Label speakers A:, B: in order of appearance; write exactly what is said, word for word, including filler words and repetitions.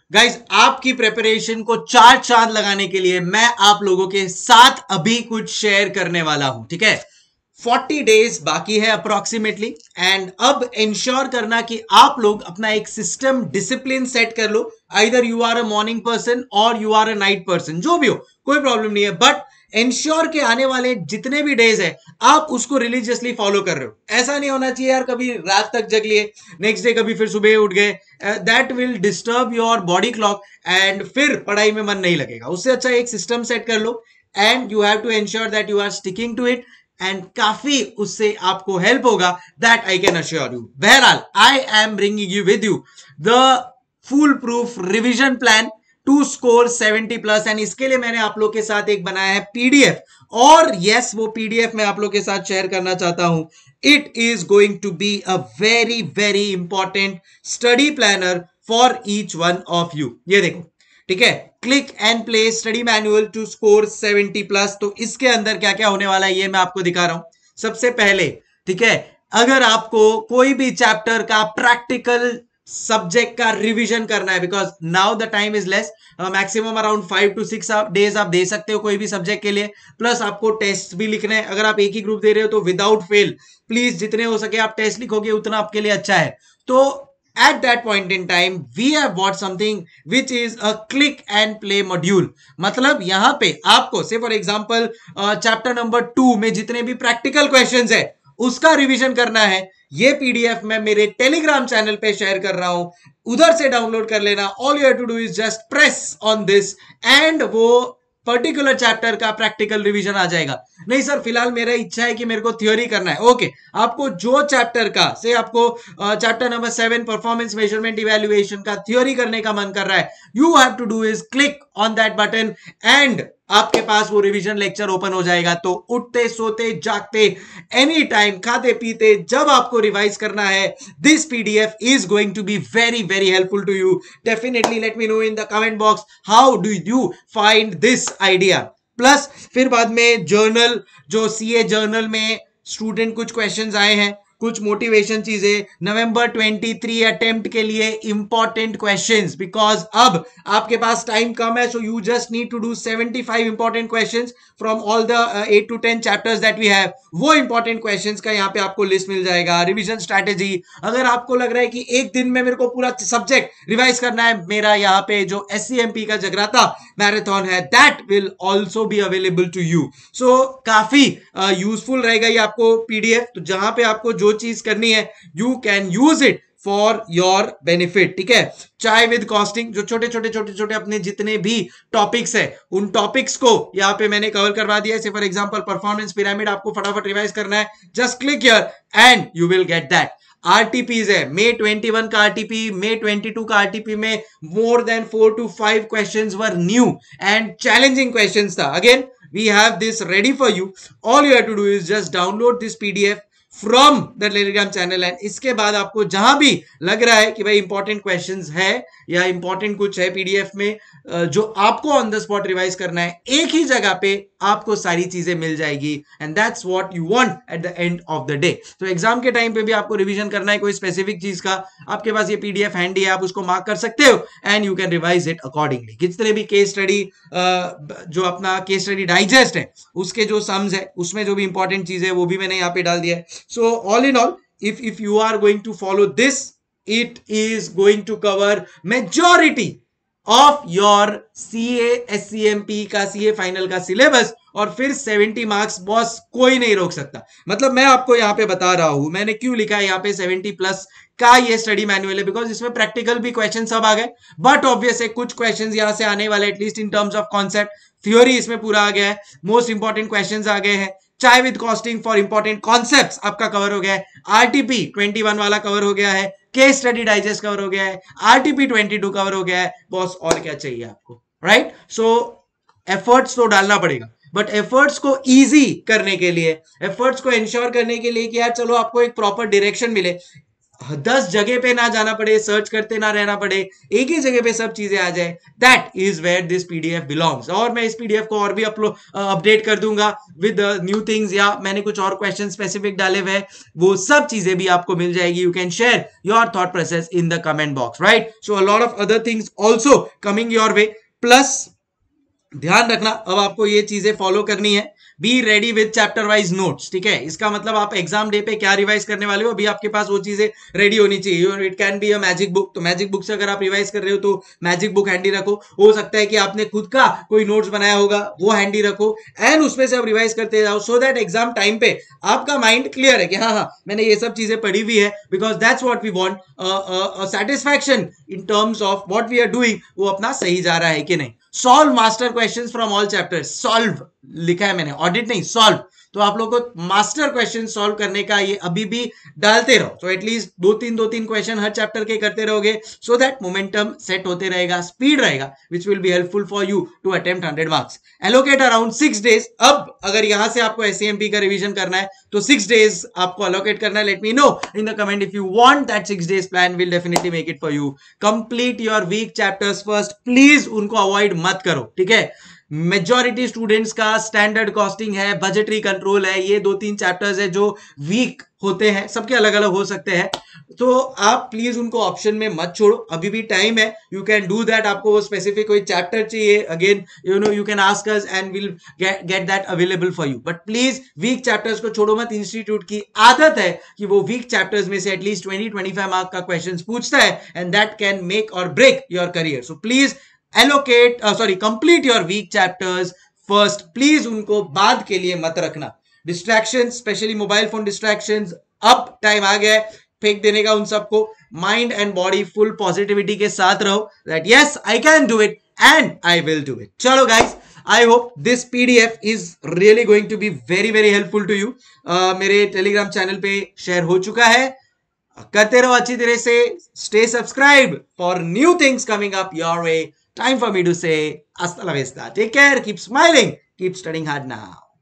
A: Guys आपकी preparation को चार चांद लगाने के लिए मैं आप लोगों के साथ अभी कुछ शेयर करने वाला हूं, ठीक है। फोर्टी डेज बाकी है अप्रोक्सीमेटली, एंड अब इंश्योर करना कि आप लोग अपना एक सिस्टम डिसिप्लिन सेट कर लो। Either you are a morning person or you are a night person, जो भी हो कोई प्रॉब्लम नहीं है, बट इंश्योर के आने वाले जितने भी डेज है आप उसको रिलीजियसली फॉलो कर रहे हो। ऐसा नहीं होना चाहिए यार कभी रात तक जग लिए, नेक्स्ट डे कभी फिर सुबह उठ गए, that will disturb your body clock and फिर पढ़ाई में मन नहीं लगेगा। उससे अच्छा एक सिस्टम सेट कर लो and you have to ensure that you are sticking to it, and काफी उससे आपको हेल्प होगा, that I can assure you. बहरहाल I am bringing you with you the full proof revision plan to score seventy plus, and इसके लिए मैंने आप लोग के साथ एक बनाया है पीडीएफ, और यस yes, वो पीडीएफ मैं आप लोग के साथ शेयर करना चाहता हूं। It is going to be a very very important study planner for each one of you. ये देखो, ठीक है, click and play study manual to score seventy plus. तो इसके अंदर क्या क्या होने वाला है ये मैं आपको दिखा रहा हूं। सबसे पहले, ठीक है, अगर आपको कोई भी चैप्टर का प्रैक्टिकल सब्जेक्ट का रिवीजन करना है, because now the time is less, maximum around five to six days आप दे सकते हो कोई भी सब्जेक्ट के लिए, प्लस आपको टेस्ट भी लिखने हैं। अगर आप एक ही ग्रुप दे रहे हो तो विदाउट फेल प्लीज जितने हो सके आप टेस्ट लिखोगे उतना आपके लिए अच्छा है। तो at that point in time we have bought something which is a click and play module। मतलब यहां पे आपको say for example chapter number two में जितने भी प्रैक्टिकल क्वेश्चंस है उसका रिवीजन करना है। ये पीडीएफ मैं मेरे टेलीग्राम चैनल पे शेयर कर रहा हूं, उधर से डाउनलोड कर लेना। All you have to do is just press on this and वो पर्टिकुलर चैप्टर का प्रैक्टिकल रिवीजन आ जाएगा। नहीं सर फिलहाल मेरा इच्छा है कि मेरे को थ्योरी करना है, ओके okay, आपको जो चैप्टर का से आपको chapter number seven performance measurement evaluation का थ्योरी करने का मन कर रहा है, you have to do is click on that button and आपके पास वो रिवीजन लेक्चर ओपन हो जाएगा। तो उठते सोते जागते एनी टाइम खाते पीते जब आपको रिवाइज करना है, this PDF is going to be very very helpful to you. Definitely let me know in the comment box how do you find this idea. Plus फिर बाद में जर्नल, जो सीए जर्नल में स्टूडेंट कुछ questions आए हैं, कुछ motivation चीजें, नवंबर तेईस अटेम्प्ट के लिए इंपॉर्टेंट क्वेश्चंस, बिकॉज अब आपके पास टाइम कम है, so you just need to do seventy five important questions from all the eight to ten chapters that we have. वो इंपॉर्टेंट क्वेश्चंस का यहाँ पे आपको लिस्ट मिल जाएगा। रिवीजन स्ट्रैटेजी, अगर आपको लग रहा है कि एक दिन में मेरे को पूरा सब्जेक्ट रिवाइज करना है, मेरा यहाँ पे जो एससीएमपी का जगराता मैराथन है that will also be available to you. So काफी यूजफुल uh, रहेगा ये आपको पीडीएफ। तो जहां पे आपको जो चीज करनी है you can use it for your benefit, ठीक है। चाय विद कॉस्टिंग, जो छोटे छोटे छोटे छोटे अपने जितने भी टॉपिक्स है उन टॉपिक्स को यहाँ पे मैंने कवर करवा दिया है। फॉर एग्जांपल परफॉर्मेंस पिरामिड आपको फटाफट रिवाइज करना है, just click here and you will get that. RTPs है, मे इक्कीस का आरटीपी, मे बाईस का आरटीपी में more than four to five questions were new and challenging questions था। Again we have this ready for you, all you have to do is just download this PDF from the Telegram channel and इसके बाद आपको जहां भी लग रहा है कि भाई इंपॉर्टेंट क्वेश्चंस है या इंपॉर्टेंट कुछ है पीडीएफ में जो आपको ऑन द स्पॉट रिवाइज करना है, एक ही जगह पे आपको सारी चीजें मिल जाएगी and that's what you want at the end of the day. तो एग्जाम के टाइम पे भी आपको रिवीजन करना है कोई स्पेसिफिक चीज का, आपके पास ये पीडीएफ हैंडी है, आप उसको मार्क कर सकते हो and you can revise it accordingly. जितने भी केस स्टडी, जो अपना केस स्टडी डाइजेस्ट है उसके जो सम्स है उसमें जो भी इंपॉर्टेंट चीज है वो भी मैंने यहाँ पे डाल दिया है। So all in all if if you are going to follow this, it is going to cover majority of your C A S C M P का C A फाइनल का सिलेबस, और फिर सेवेंटी मार्क्स बॉस कोई नहीं रोक सकता। मतलब मैं आपको यहाँ पे बता रहा हूं, मैंने क्यों लिखा है यहाँ पे सेवेंटी प्लस का ये स्टडी मैनुअल है, बिकॉज इसमें प्रैक्टिकल भी क्वेश्चन सब आ गए, बट ऑब्वियस है कुछ क्वेश्चन यहाँ से आने वाले, at least in terms of concept. Theory इसमें पूरा आ गया है, मोस्ट इंपॉर्टेंट क्वेश्चंस आ गए हैं, चाय with costing for important concepts आपका कवर हो गया है, आरटीपी इक्कीस वाला कवर हो गया है, केस स्टडी डाइजेस्ट कवर हो गया है, आरटीपी बाईस कवर हो गया है, बॉस और क्या चाहिए आपको, राइट। सो एफर्ट्स तो डालना पड़ेगा, बट एफर्ट्स को इजी करने के लिए, एफर्ट्स को इंश्योर करने के लिए कि यार चलो आपको एक प्रॉपर डायरेक्शन मिले, दस जगह पे ना जाना पड़े, सर्च करते ना रहना पड़े, एक ही जगह पे सब चीजें आ जाए, that is where this PDF belongs. और मैं इस पीडीएफ को और भी अपलोड अपडेट कर दूंगा विद न्यू थिंग्स, या मैंने कुछ और क्वेश्चन स्पेसिफिक डाले हुए हैं, वो सब चीजें भी आपको मिल जाएगी। You can share your thought process in the comment box, right? So a lot of other things also coming your way. Plus ध्यान रखना, अब आपको ये चीजें फॉलो करनी है, be ready with chapter wise notes, ठीक है? इसका मतलब आप एग्जाम डे पे क्या रिवाइज करने वाले हो, अभी आपके पास वो चीजें रेडी होनी चाहिए। It can be a magic book, तो मैजिक बुक से अगर आप रिवाइज कर रहे हो तो मैजिक बुक हैंडी रखो। हो सकता है कि आपने खुद का कोई नोट्स बनाया होगा, वो हैंडी रखो, एंड उसमें से आप रिवाइज करते जाओ, सो दैट एग्जाम टाइम पे आपका माइंड क्लियर है कि हाँ हाँ मैंने ये सब चीजें पढ़ी हुई है, because that's what we want, satisfaction in terms of what we are doing, वो अपना सही जा रहा है कि नहीं। Solve master questions from all chapters, solve लिखा है मैंने, ऑडिट नहीं, सॉल्व। तो आप लोगों को मास्टर क्वेश्चन सॉल्व करने का ये अभी भी डालते रहो, तो एटलीस्ट दो तीन दो तीन क्वेश्चन हर चैप्टर के करते रहोगे, सो दैट मोमेंटम सेट होते रहेगा, स्पीड रहेगा, which will be helpful for you to attempt hundred marks. Allocate around six days. अब अगर यहां से आपको एससीएमपी का रिवीजन करना है तो सिक्स डेज आपको अलोकेट करना है। Let me know in the comment if you want that six days plan, will definitely make it for you. Complete your weak chapters first, please उनको अवॉइड मत करो, ठीक है? मेजॉरिटी स्टूडेंट्स का standard costing है, budgetary control है, ये दो तीन चैप्टर्स है जो वीक होते हैं, सबके अलग अलग हो सकते हैं, तो आप प्लीज उनको ऑप्शन में मत छोड़ो, अभी भी टाइम है, यू कैन डू दैट। आपको वो स्पेसिफिक कोई चैप्टर चाहिए, again you know you can ask us and will get that available for you, but please weak chapters को छोड़ो मत। इंस्टीट्यूट की आदत है कि वो वीक चैप्टर्स में से at least twenty twenty five mark का क्वेश्चन पूछता है, and that can make or break your career. So please allocate uh, sorry complete your weak chapters first, please उनको बाद के लिए मत रखना। Distraction, specially mobile phone distractions, अब टाइम आ गया है फेंक देने का उन सबको। Mind and body full positivity के साथ रहो, that yes I can do it and I will do it. चलो guys, I hope this PDF is really going to be very very helpful to you. मेरे Telegram channel पे share हो चुका है, करते रहो अच्छी तरह से, stay subscribed for new things coming up your way. Time for me to say hasta la vista. Take care, keep smiling, keep studying hard now.